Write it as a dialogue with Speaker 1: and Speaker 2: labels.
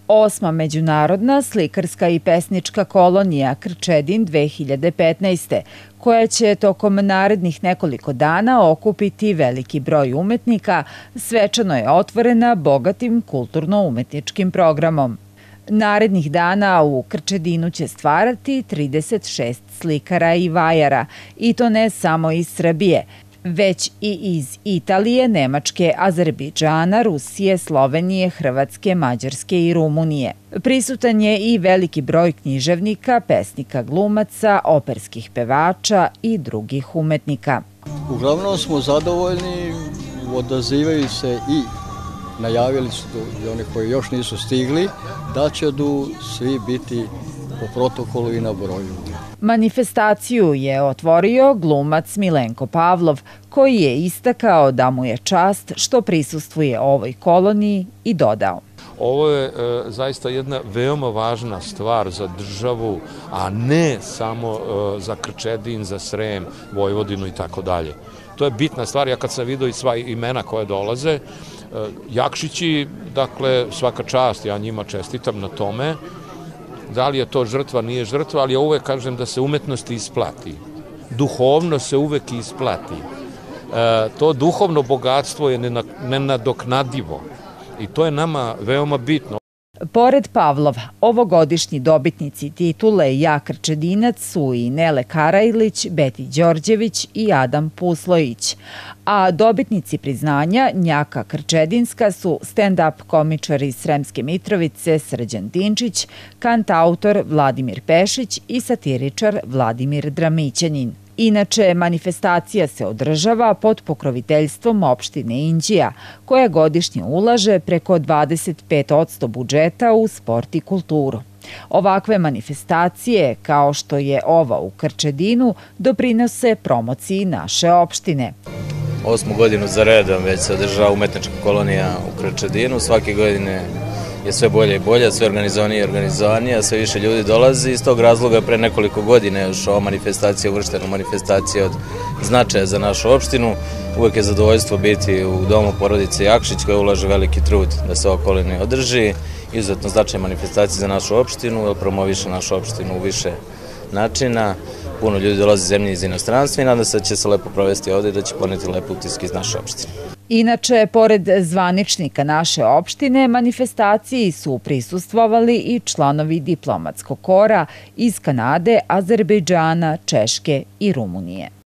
Speaker 1: Osma međunarodna slikarska i pesnička kolonija Krčedin 2015. koja će tokom narednih nekoliko dana okupiti veliki broj umetnika, svečano je otvorena bogatim kulturno-umetničkim programom. Narednih dana u Krčedinu će stvarati 36 slikara i vajara, i to ne samo iz Srbije, već i iz Italije, Nemačke, Azerbejdžana, Rusije, Slovenije, Hrvatske, Mađarske i Rumunije. Prisutan je i veliki broj književnika, pesnika, glumaca, operskih pevača i drugih umetnika.
Speaker 2: Uglavnom smo zadovoljni, odazivaju se i najavili su i oni koji još nisu stigli da će svi biti po protokolu i na broju.
Speaker 1: Manifestaciju je otvorio glumac Milenko Pavlov, koji je istakao da mu je čast što prisustvuje ovoj koloniji i dodao.
Speaker 3: Ovo je zaista jedna veoma važna stvar za državu, a ne samo za Krčedin, za Srem, Vojvodinu i tako dalje. To je bitna stvar. Ja kad sam vidio i sva imena koje dolaze, Jakšići, dakle, svaka čast, ja njima čestitam na tome. Da li je to žrtva, nije žrtva, ali ja uvek kažem da se umetnost isplati. Duhovno se uvek isplati. To duhovno bogatstvo je nenadoknadivo i to je nama veoma bitno.
Speaker 1: Pored Pavlova, ovogodišnji dobitnici titule Ja Krčedinac su i Nele Karajlić, Beti Đorđević i Adam Puslojić, a dobitnici priznanja Njaka Krčedinska su stand-up komičar iz Sremske Mitrovice Srđan Dinčić, kantautor Vladimir Pešić i satiričar Vladimir Dramićanin. Inače, manifestacija se održava pod pokroviteljstvom opštine Inđija, koja godišnje ulaže preko 25% budžeta u sport i kulturu. Ovakve manifestacije, kao što je ova u Krčedinu, doprinose promociji naše opštine.
Speaker 4: 8. godinu za redom već se održava umetnička kolonija u Krčedinu. Svake godine je sve bolje i bolje, sve organizovanije i organizovanije, sve više ljudi dolazi. Iz tog razloga pre nekoliko godina je još ova manifestacija uvrštena u manifestacije od značaja za našu opštinu. Uvek je zadovoljstvo biti u domu porodice Jakšić koja ulaže veliki trud da se ova kolonija održi. Izuzetno značajna manifestacija za našu opštinu, jer promoviše našu opštinu u više načina. Puno ljudi dolazi iz zemlje i iz inostranstva i nadam se da će se lepo provesti ovde i da će poneti lepo utiske iz naše opštine.
Speaker 1: Inače, pored zvaničnika naše opštine, manifestaciji su prisustvovali i članovi diplomatskog kora iz Kanade, Azerbejdžana, Češke i Rumunije.